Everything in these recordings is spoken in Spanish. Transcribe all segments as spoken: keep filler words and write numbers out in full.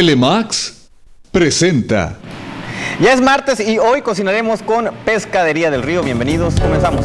Telemax presenta. Ya es martes y hoy cocinaremos con Pescadería del Río. Bienvenidos, comenzamos.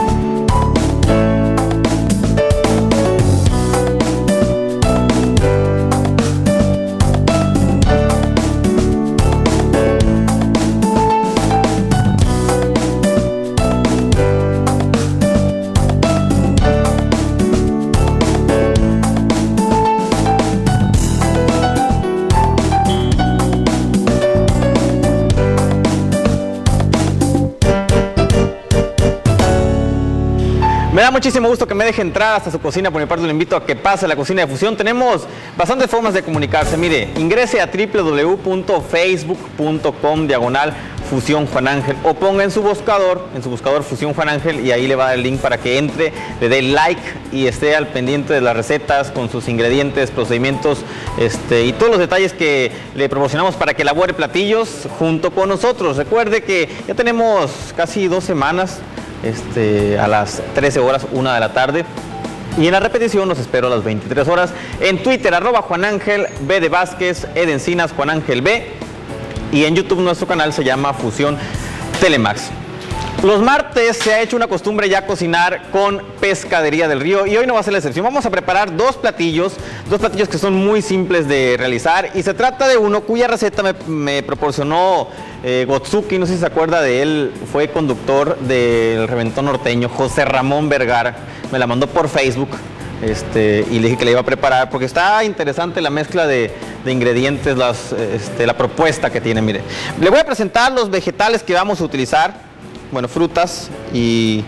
Me da muchísimo gusto que me deje entrar hasta su cocina. Por mi parte, le invito a que pase a la cocina de Fusión. Tenemos bastantes formas de comunicarse. Mire, ingrese a w w w punto facebook punto com diagonal Fusión Juan Ángel o ponga en su buscador, en su buscador Fusión Juan Ángel, y ahí le va a dar el link para que entre, le dé like y esté al pendiente de las recetas con sus ingredientes, procedimientos este, y todos los detalles que le proporcionamos para que elabore platillos junto con nosotros. Recuerde que ya tenemos casi dos semanas Este, a las trece horas, una de la tarde, y en la repetición los espero a las veintitrés horas en Twitter, arroba Juan Ángel B de Vázquez, E de Encinas, Juan Ángel B, y en YouTube nuestro canal se llama Fusión Telemax. Los martes se ha hecho una costumbre ya cocinar con Pescadería del Río y hoy no va a ser la excepción. Vamos a preparar dos platillos, dos platillos que son muy simples de realizar, y se trata de uno cuya receta me, me proporcionó eh, Gotsuki, no sé si se acuerda de él, fue conductor del Reventón Norteño, José Ramón Vergara, me la mandó por Facebook. Este, y le dije que le iba a preparar porque está interesante la mezcla de, de ingredientes, las, este, la propuesta que tiene. Mire, le voy a presentar los vegetales que vamos a utilizar. Bueno, frutas y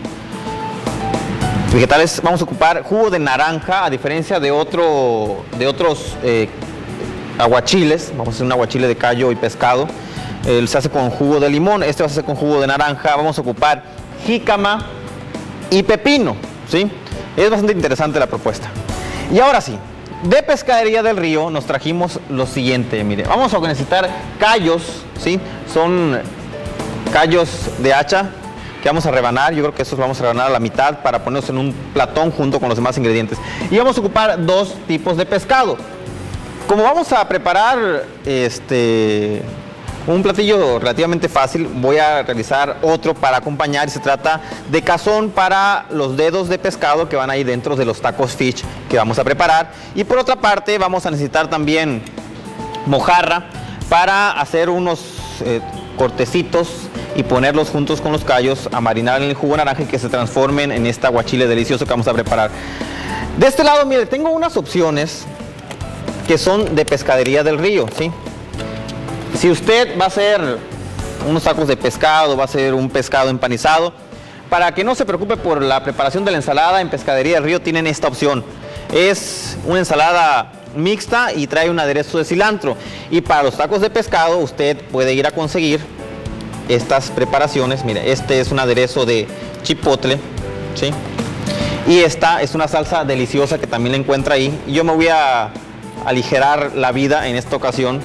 vegetales. Vamos a ocupar jugo de naranja, a diferencia de, otro, de otros eh, aguachiles. Vamos a hacer un aguachile de callo y pescado. Él se hace con jugo de limón, este va a ser con jugo de naranja. Vamos a ocupar jícama y pepino, ¿sí? Es bastante interesante la propuesta. Y ahora sí, de Pescadería del Río nos trajimos lo siguiente. Mire, vamos a necesitar callos, ¿sí? Son callos de hacha que vamos a rebanar. Yo creo que estos vamos a rebanar a la mitad para ponerlos en un platón junto con los demás ingredientes. Y vamos a ocupar dos tipos de pescado. Como vamos a preparar este un platillo relativamente fácil, voy a realizar otro para acompañar, y se trata de cazón para los dedos de pescado que van ahí dentro de los tacos fish que vamos a preparar. Y por otra parte vamos a necesitar también mojarra para hacer unos eh, cortecitos y ponerlos juntos con los callos a marinar en el jugo de naranja y que se transformen en este aguachile delicioso que vamos a preparar. De este lado, mire, tengo unas opciones que son de Pescadería del Río, ¿sí? Si usted va a hacer unos tacos de pescado, va a hacer un pescado empanizado, para que no se preocupe por la preparación de la ensalada, en Pescadería del Río tienen esta opción. Es una ensalada mixta y trae un aderezo de cilantro. Y para los tacos de pescado usted puede ir a conseguir estas preparaciones. Mire, este es un aderezo de chipotle, ¿sí? Y esta es una salsa deliciosa que también la encuentra ahí. Y yo me voy a aligerar la vida en esta ocasión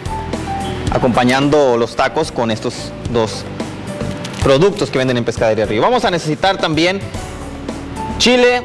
acompañando los tacos con estos dos productos que venden en Pescadería del Río. Vamos a necesitar también chile,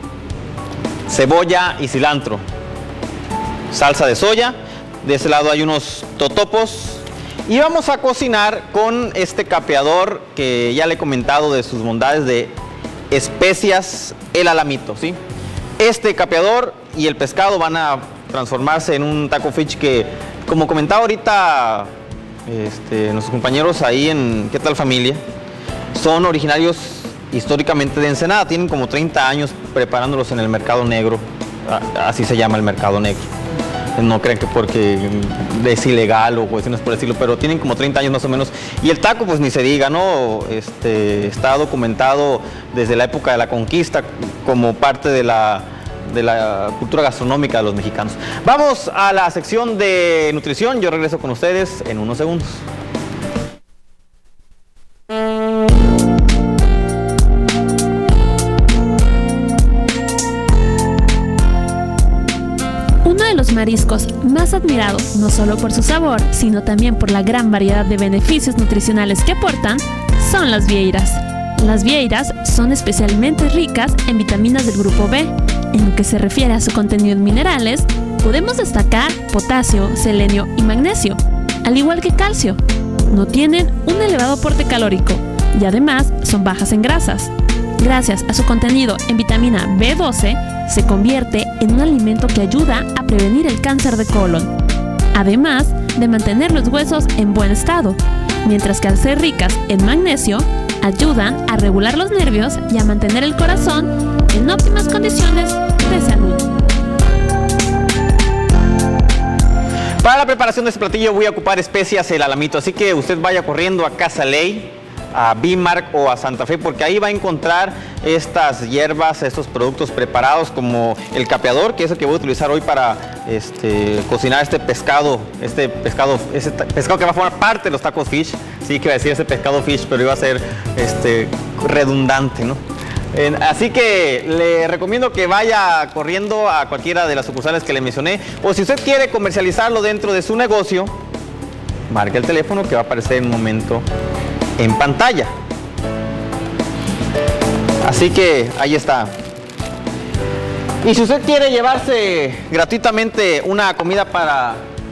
cebolla y cilantro, salsa de soya. De ese lado hay unos totopos. Y vamos a cocinar con este capeador que ya le he comentado de sus bondades, de especias El Alamito, ¿sí? Este capeador y el pescado van a transformarse en un taco fish que, como comentaba ahorita este, nuestros compañeros ahí en ¿Qué tal familia?, son originarios históricamente de Ensenada. Tienen como treinta años preparándolos en el mercado negro, así se llama el mercado negro. No crean que porque es ilegal o cuestiones por el estilo, pero tienen como treinta años más o menos. Y el taco, pues ni se diga, ¿no? Este, está documentado desde la época de la conquista como parte de la, de la cultura gastronómica de los mexicanos. Vamos a la sección de nutrición. Yo regreso con ustedes en unos segundos. Los mariscos más admirados, no solo por su sabor, sino también por la gran variedad de beneficios nutricionales que aportan, son las vieiras. Las vieiras son especialmente ricas en vitaminas del grupo B. En lo que se refiere a su contenido en minerales, Podemos destacar potasio, selenio y magnesio, al igual que calcio. No tienen un elevado aporte calórico y además son bajas en grasas. Gracias a su contenido en vitamina B doce, se convierte en un alimento que ayuda a prevenir el cáncer de colon, además de mantener los huesos en buen estado, mientras que al ser ricas en magnesio, ayudan a regular los nervios y a mantener el corazón en óptimas condiciones de salud. Para la preparación de este platillo voy a ocupar especias El Alamito, así que usted vaya corriendo a Casa Ley, a B-Mark o a Santa Fe, porque ahí va a encontrar estas hierbas, estos productos preparados como el capeador, que es el que voy a utilizar hoy para este, cocinar este pescado, este pescado, este pescado que va a formar parte de los tacos fish. Sí, que iba a decir ese pescado fish, pero iba a ser este, redundante, ¿no? Eh, así que le recomiendo que vaya corriendo a cualquiera de las sucursales que le mencioné, o si usted quiere comercializarlo dentro de su negocio, marque el teléfono que va a aparecer en un momento en pantalla. Así que ahí está. Y si usted quiere llevarse gratuitamente una comida para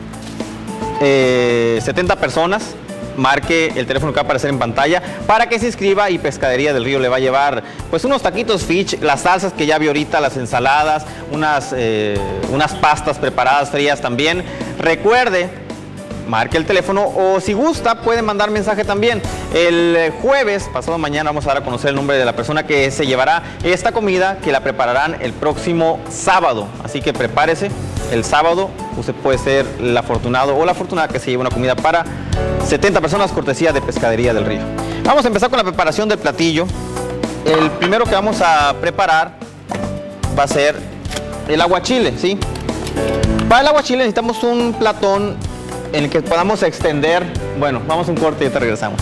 eh, setenta personas, marque el teléfono que va a aparecer en pantalla para que se inscriba, y Pescadería del Río le va a llevar pues unos taquitos fish, las salsas que ya vi ahorita, las ensaladas, unas, eh, unas pastas preparadas frías también. Recuerde, marque el teléfono, o si gusta puede mandar mensaje también. El jueves, pasado mañana, vamos a dar a conocer el nombre de la persona que se llevará esta comida, que la prepararán el próximo sábado. Así que prepárese, el sábado usted puede ser el afortunado o la afortunada que se lleve una comida para setenta personas, cortesía de Pescadería del Río. Vamos a empezar con la preparación del platillo. El primero que vamos a preparar va a ser el aguachile, ¿sí? Para el aguachile necesitamos un platón en el que podamos extender. Bueno, vamos a un corte y te regresamos.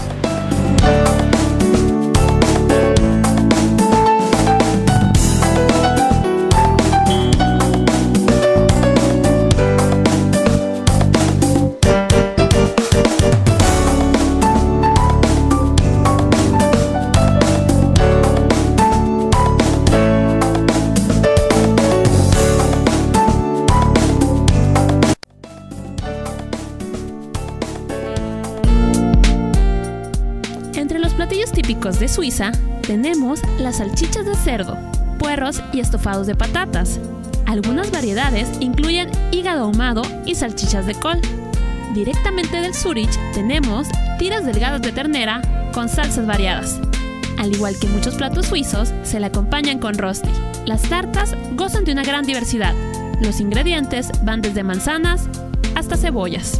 Típicos de Suiza tenemos las salchichas de cerdo, puerros y estofados de patatas. Algunas variedades incluyen hígado ahumado y salchichas de col. Directamente del Zurich tenemos tiras delgadas de ternera con salsas variadas. Al igual que muchos platos suizos, se le acompañan con rosti. Las tartas gozan de una gran diversidad. Los ingredientes van desde manzanas hasta cebollas.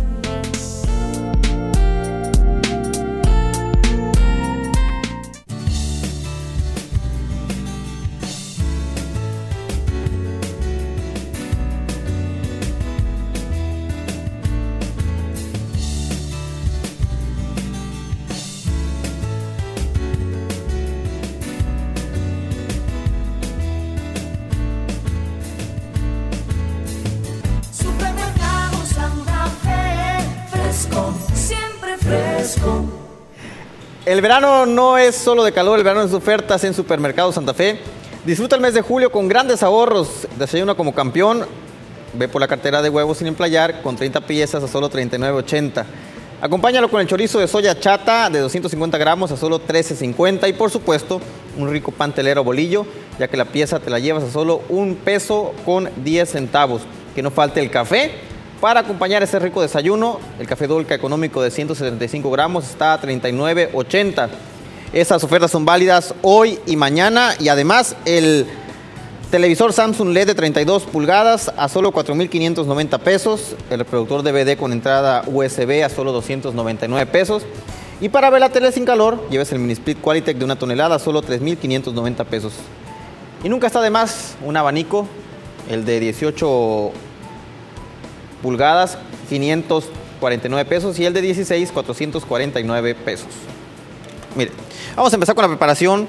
El verano no es solo de calor, el verano es de ofertas en Supermercado Santa Fe. Disfruta el mes de julio con grandes ahorros. Desayuna como campeón. Ve por la cartera de huevos sin emplayar con treinta piezas a solo treinta y nueve ochenta. Acompáñalo con el chorizo de soya chata de doscientos cincuenta gramos a solo trece cincuenta. Y por supuesto, un rico pan telero bolillo, ya que la pieza te la llevas a solo un peso con diez centavos. Que no falte el café. Para acompañar ese rico desayuno, el café Dolca económico de ciento setenta y cinco gramos está a treinta y nueve ochenta. Esas ofertas son válidas hoy y mañana, y además el televisor Samsung L E D de treinta y dos pulgadas a solo cuatro mil quinientos noventa pesos, el reproductor D V D con entrada U S B a solo doscientos noventa y nueve pesos, y para ver la tele sin calor, lleves el mini split Qualitech de una tonelada a solo tres mil quinientos noventa pesos. Y nunca está de más un abanico, el de dieciocho pulgadas, quinientos cuarenta y nueve pesos, y el de dieciséis, cuatrocientos cuarenta y nueve pesos. Mire, vamos a empezar con la preparación.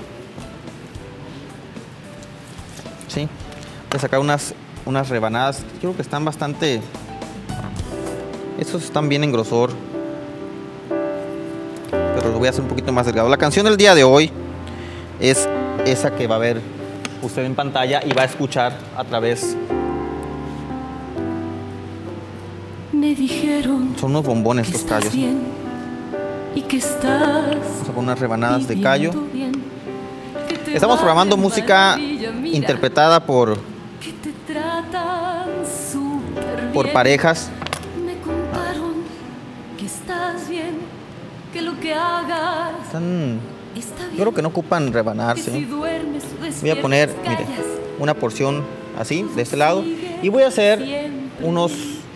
Sí, voy a sacar unas, unas rebanadas. Yo creo que están bastante... Estos están bien en grosor, pero lo voy a hacer un poquito más delgado. La canción del día de hoy es esa que va a ver usted en pantalla y va a escuchar a través Me dijeron Son unos bombones que estos estás callos. bien y que estás Vamos a poner unas rebanadas de callo. viviendo bien, que te Estamos va programando de música maravilla, mira, interpretada por, que te tratan súper por bien. parejas. Me contaron que estás bien, que lo que hagas Están, está bien. yo creo que no ocupan que si rebanarse. duermes o Voy a despiertas, poner, mire, callas. una porción así, de este lado. Y voy a hacer unos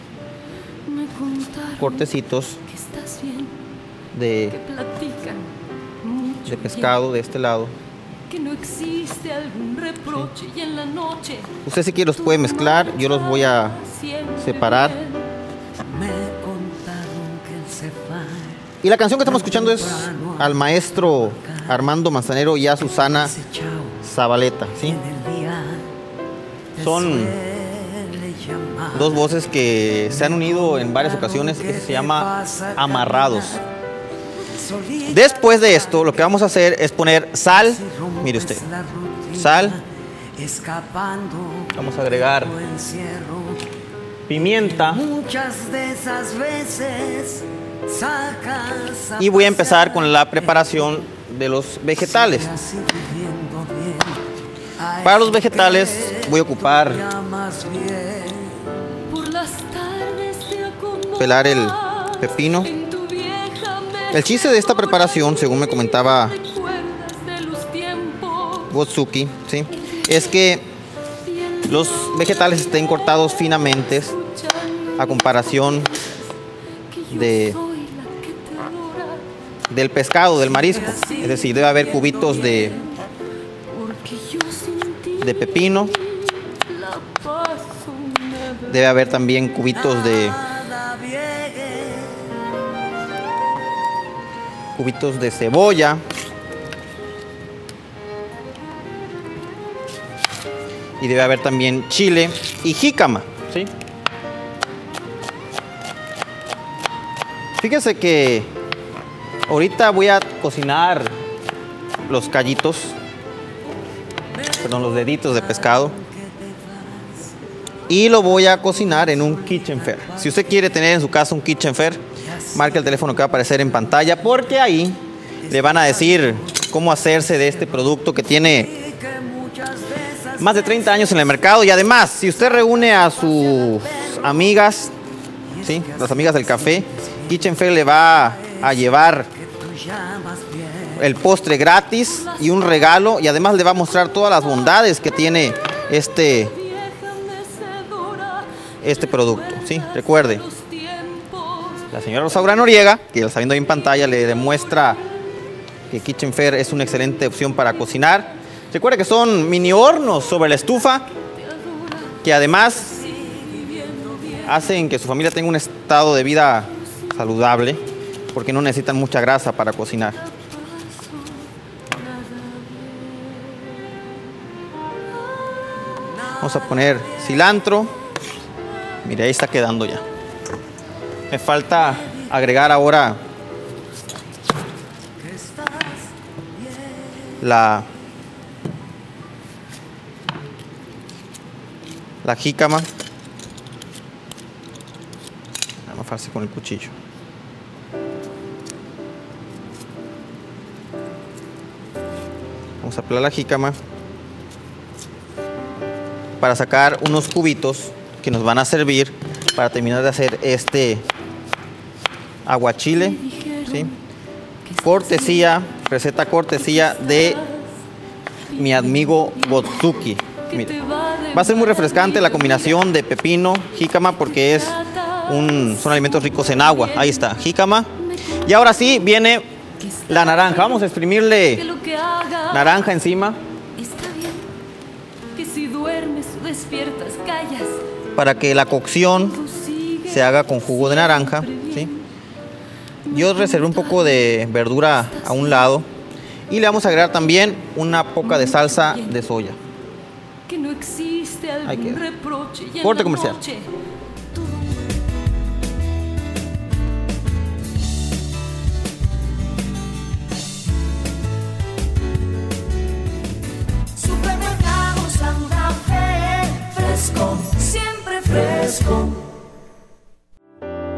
Me contaron cortecitos que estás bien, que de, platican mucho de pescado de este lado. bien, que no existe algún reproche y en la noche Usted si quiere los puede mezclar, yo los voy a siempre separar. bien. Me contaron que él se va. Y la canción que estamos escuchando es al maestro Armando Manzanero y a Susana Dice chao Zabaleta, ¿sí? en el día. Te Son suele llamar. dos voces que se han unido en varias ocasiones, que se llama Amarrados. Solita Después de esto, lo que vamos a hacer es poner sal. si rompes Mire usted, la rutina, sal. escapando Vamos a agregar tu encierro. pimienta. Muchas de esas veces sacas a Y voy a empezar pasear, con la preparación de los vegetales. así viviendo bien. A Para los eso vegetales que voy a ocupar tú llamas bien. Por las tardes te acomodas pelar el pepino. en tu vieja El chiste de esta preparación, según me comentaba recuerdas de los tiempos Wotsuki, ¿sí?, es que los vegetales estén cortados finamente a comparación que yo de- soy la que te adora, del pescado, del marisco. Es decir, debe haber cubitos de, porque yo sin ti de pepino, la paso nada. debe haber también cubitos de Nada viegue. cubitos de cebolla y debe haber también chile y jícama, ¿sí? Fíjese que ahorita voy a cocinar los callitos, perdón, los deditos de pescado, y lo voy a cocinar en un Kitchen Fair. Si usted quiere tener en su casa un Kitchen Fair, marque el teléfono que va a aparecer en pantalla, porque ahí le van a decir cómo hacerse de este producto que tiene más de treinta años en el mercado. Y además, si usted reúne a sus amigas, ¿sí?, las amigas del café, Kitchen Fair le va a llevar el postre gratis y un regalo, y además le va a mostrar todas las bondades que tiene este, este producto, ¿sí? Recuerde, la señora Rosaura Noriega, que lo está viendo ahí en pantalla, le demuestra que Kitchen Fair es una excelente opción para cocinar. Recuerde que son mini hornos sobre la estufa, que además hacen que su familia tenga un estado de vida saludable, porque no necesitan mucha grasa para cocinar. Vamos a poner cilantro. Mire, ahí está quedando ya. Me falta agregar ahora la la jícama. Vamos a hacerse con el cuchillo. Vamos a pelar la jícama para sacar unos cubitos que nos van a servir para terminar de hacer este aguachile, ¿sí? Cortesía, receta cortesía de mi amigo Wotsuki. Mire, va a ser muy refrescante la combinación de pepino, jícama, porque es un, son alimentos ricos en agua. Ahí está, jícama. Y ahora sí viene la naranja. Vamos a exprimirle naranja encima Está bien, que si duermes o despiertas, callas. para que la cocción se haga con jugo de naranja, ¿sí? Yo reservé un poco de verdura a un lado y le vamos a agregar también una poca de salsa de soya. Que no existe Ahí algún queda. reproche y en Corte la comercial. noche Supermercado Santa Fe, fresco, siempre fresco.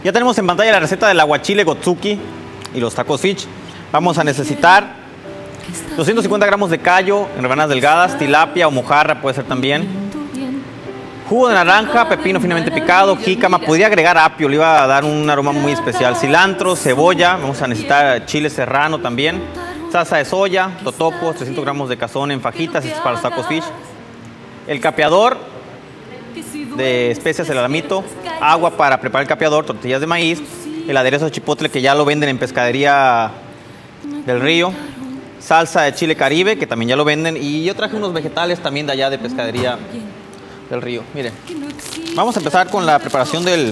Ya tenemos en pantalla la receta del aguachile Gotsuki y los tacos fish. Vamos a necesitar doscientos cincuenta gramos de callo en rebanadas delgadas, tilapia o mojarra puede ser también, jugo de naranja, pepino finamente picado, jícama, podría agregar apio, le iba a dar un aroma muy especial, cilantro, cebolla, vamos a necesitar chile serrano también, salsa de soya, totopos, trescientos gramos de cazón en fajitas, este es para los tacos fish, el capeador de especias, el alamito, agua para preparar el capeador, tortillas de maíz, el aderezo de chipotle que ya lo venden en pescadería del río, salsa de chile caribe que también ya lo venden, y yo traje unos vegetales también de allá de pescadería del río. Miren, vamos a empezar con la preparación del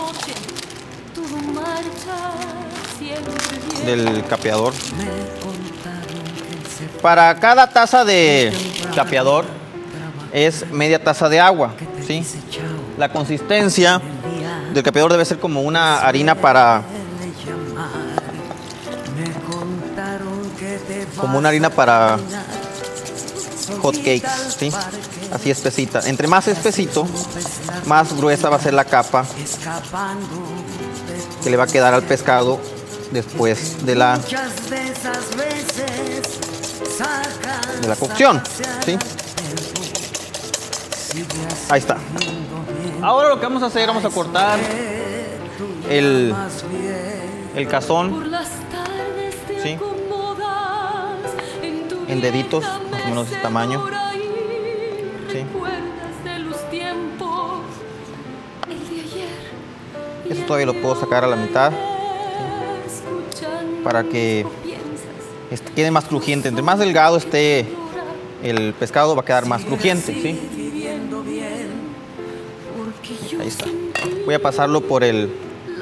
del capeador. Para cada taza de capeador es media taza de agua, ¿sí? La consistencia del capeador debe ser como una harina para como una harina para hot cakes, ¿sí? Así espesita. Entre más espesito, más gruesa va a ser la capa que le va a quedar al pescado después de la de la cocción, ¿sí? Ahí está. Ahora lo que vamos a hacer, vamos a cortar el, el cazón, ¿sí? En deditos, más o menos de este tamaño, ¿sí? Eso todavía lo puedo sacar a la mitad, ¿sí? Para que este, quede más crujiente. Entre más delgado esté el pescado, va a quedar más crujiente, ¿sí? Ahí está. Voy a pasarlo por el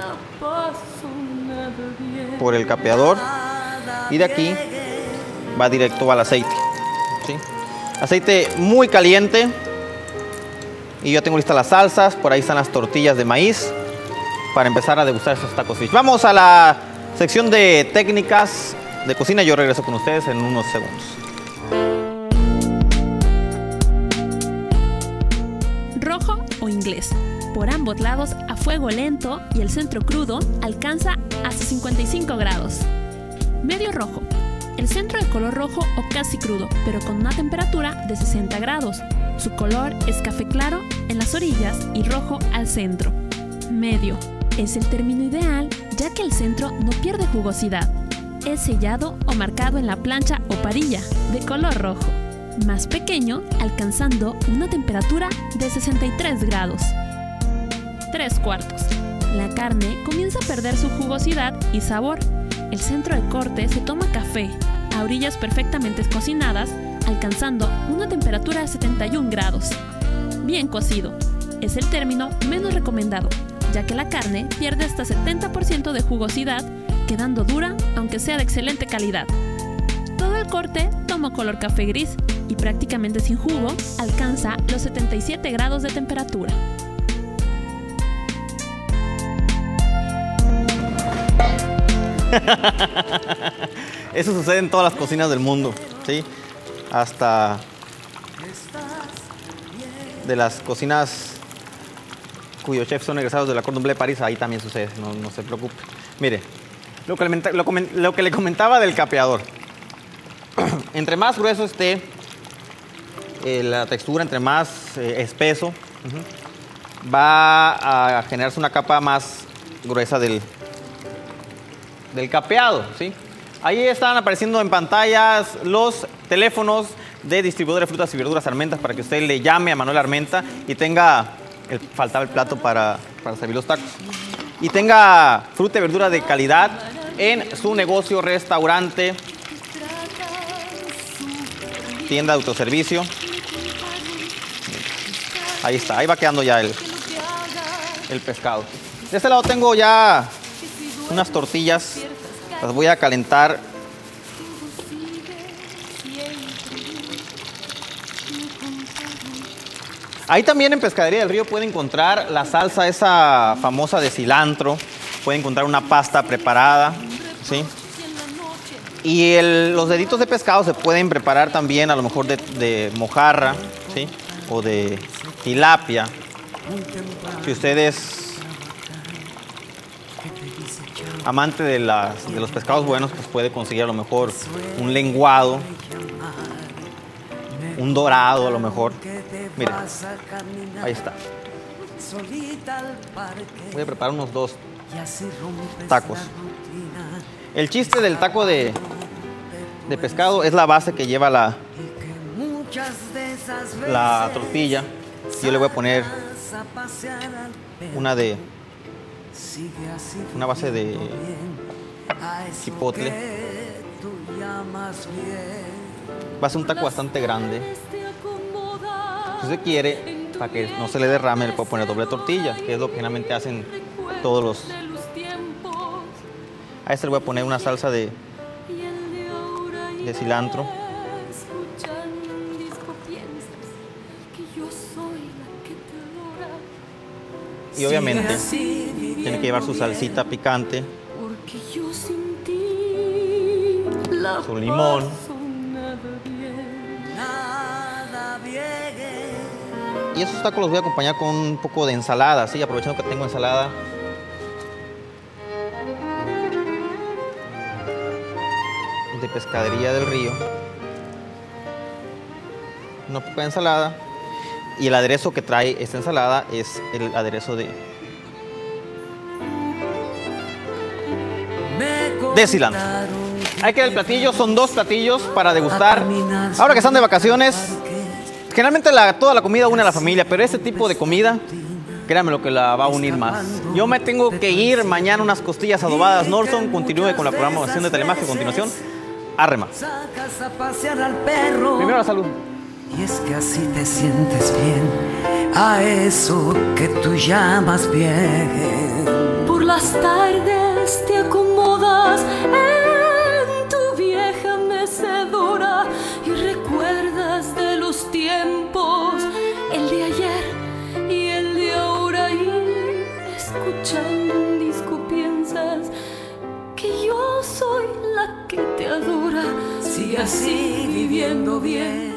por el capeador y de aquí va directo al aceite, ¿sí? Aceite muy caliente y yo tengo listas las salsas. Por ahí están las tortillas de maíz para empezar a degustar estos tacos fish. Vamos a la sección de técnicas de cocina. Yo regreso con ustedes en unos segundos. Rojo o inglés. Por ambos lados a fuego lento y el centro crudo alcanza hasta cincuenta y cinco grados. Medio rojo. El centro de color rojo o casi crudo, pero con una temperatura de sesenta grados. Su color es café claro en las orillas y rojo al centro. Medio. Es el término ideal ya que el centro no pierde jugosidad. Es sellado o marcado en la plancha o parilla de color rojo. Más pequeño, alcanzando una temperatura de sesenta y tres grados. Tres cuartos. La carne comienza a perder su jugosidad y sabor. El centro de corte se toma café, a orillas perfectamente cocinadas, alcanzando una temperatura de setenta y un grados. Bien cocido. Es el término menos recomendado, ya que la carne pierde hasta setenta por ciento de jugosidad, quedando dura aunque sea de excelente calidad. Todo el corte toma color café gris y prácticamente sin jugo alcanza los setenta y siete grados de temperatura. Eso sucede en todas las cocinas del mundo, ¿sí? Hasta de las cocinas cuyos chefs son egresados de la Cordon Bleu de París, ahí también sucede, no, no se preocupe. Mire, lo que, le, lo, lo que le comentaba del capeador. Entre más grueso esté eh, la textura, entre más eh, espeso, uh-huh, va a generarse una capa más gruesa del, del capeado, ¿sí? Ahí están apareciendo en pantallas los teléfonos de distribuidores de frutas y verduras Armentas para que usted le llame a Manuel Armenta y tenga, el, faltaba el plato para, para servir los tacos, y tenga fruta y verdura de calidad en su negocio, restaurante, tienda de autoservicio. Ahí está, ahí va quedando ya el, el pescado. De este lado tengo ya unas tortillas, las voy a calentar. Ahí también en Pescadería del Río puede encontrar la salsa esa famosa de cilantro, puede encontrar una pasta preparada, ¿sí? Y el, los deditos de pescado se pueden preparar también a lo mejor de, de mojarra, ¿sí? O de tilapia. Si ustedes amante de, las, de los pescados buenos, pues puede conseguir a lo mejor un lenguado, un dorado a lo mejor. Miren, ahí está. Voy a preparar unos dos tacos. El chiste del taco de, de pescado es la base que lleva la, la tortilla. Yo le voy a poner una de una base de chipotle. Va a ser un taco bastante grande. Si usted quiere, para que no se le derrame, le puedo poner doble tortilla, que es lo que generalmente hacen todos los. A este le voy a poner una salsa de, de cilantro. Y obviamente tiene que llevar su salsita picante, su limón. Y esos tacos los voy a acompañar con un poco de ensalada, ¿sí? Aprovechando que tengo ensalada. De pescadería del río. Una poca de ensalada. Y el aderezo que trae esta ensalada es el aderezo de, de cilantro. Ahí queda el platillo, son dos platillos para degustar. Ahora que están de vacaciones, generalmente la, toda la comida une a la familia, pero este tipo de comida, créanme lo que la va a unir más. Yo me tengo que ir mañana unas costillas adobadas Norson. Continúe con la programación de Telemax a continuación. Arre más. Primero la salud. Y es que así te sientes bien, a eso que tú llamas bien. Por las tardes te acomodas en tu vieja mecedora y recuerdas de los tiempos, el de ayer y el de ahora, y escuchando un disco piensas que yo soy la que te adora. Sigue así viviendo bien.